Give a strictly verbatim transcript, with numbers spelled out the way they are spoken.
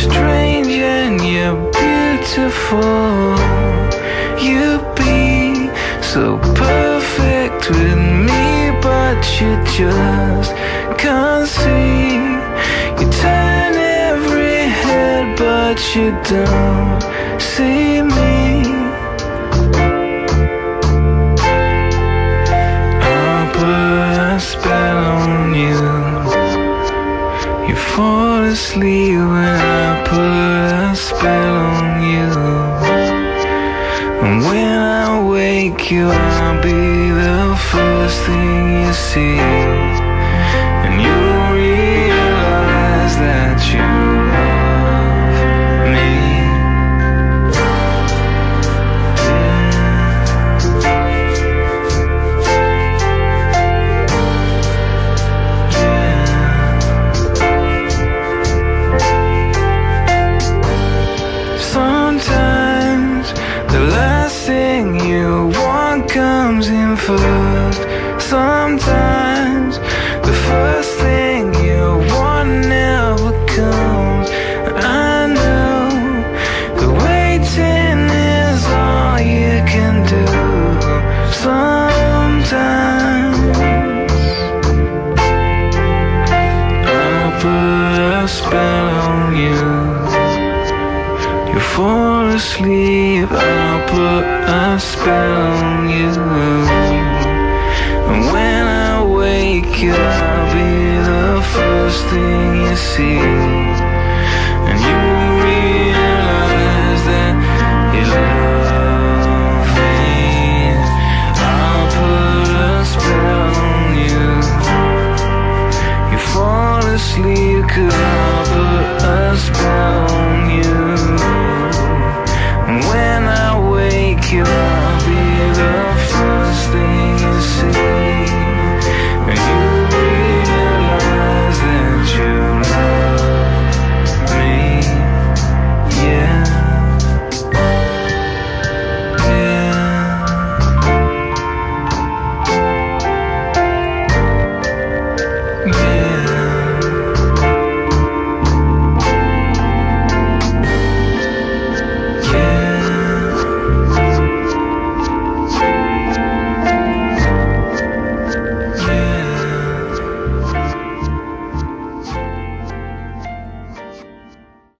strange and you're beautiful. You'd be so perfect with me, but you just can't see. You turn every head, but you don't see me. I'll put a spell on you. You fall asleep when I put a spell on you. And when I wake you, I'll be the first thing you see. And you'll realize that you love me. Sometimes the last thing you want comes in first. Sometimes the first thing you want never comes. I know the waiting is all you can do. Sometimes I'll put a spell on you. You fall asleep, I'll put a spell on you. And when I wake you, I'll be the first thing you see.